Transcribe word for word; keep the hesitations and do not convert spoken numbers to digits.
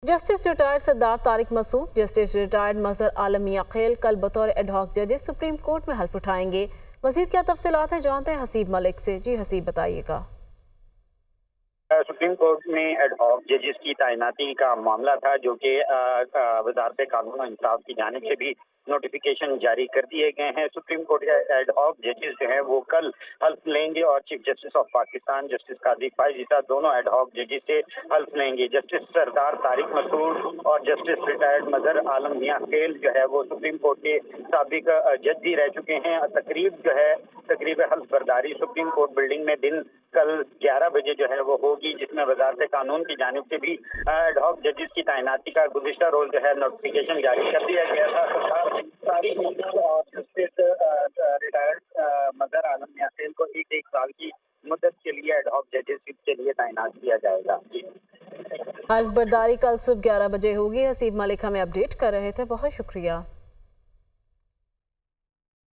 Justice retired Sardar Tariq Masood, justice retired Mazhar Alam Mian Khel कल बतौर ad hoc जजेस सुप्रीम कोर्ट में हल्फ उठाएंगे। मजीद क्या तफसीलात हैं जानते हैं हसीब मलिक से। जी हसीब, बताइएगा। सुप्रीम कोर्ट में एडहॉक जजेस की तैनाती का मामला था, जो कि वजारत कानून और इंसाफ की जानिब से भी नोटिफिकेशन जारी कर दिए गए हैं। सुप्रीम कोर्ट के एडहॉक जजेस जो हैं वो कल हल्फ लेंगे और chief justice of Pakistan justice Qazi Faez Isa दोनों एडहॉक जजेस से हल्फ लेंगे। जस्टिस सरदार तारिक मसूद और जस्टिस रिटायर्ड मजहर आलम मियां खेल जो है वो सुप्रीम कोर्ट के साबिक जज भी रह चुके हैं। तकरीब जो है तकरीब हल्फ बर्दारी सुप्रीम कोर्ट बिल्डिंग में दिन कल ग्यारह बजे जो है वो होगी, जिसमें वजारत कानून की जानिब से भी एडहॉक जजेस की तैनाती का गुज़िश्ता रोज जो है नोटिफिकेशन जारी कर दिया गया था। तारिक मसूद और जस्टिस रिटायर्ड मजहर आलम मियां खेल को एक एक साल की मुद्दत के लिए एडहॉक जजेस के लिए तैनात किया जाएगा। हल्फ बर्दारी कल सुबह ग्यारह बजे होगी। हसीब मलिक हमें अपडेट कर रहे थे, बहुत शुक्रिया।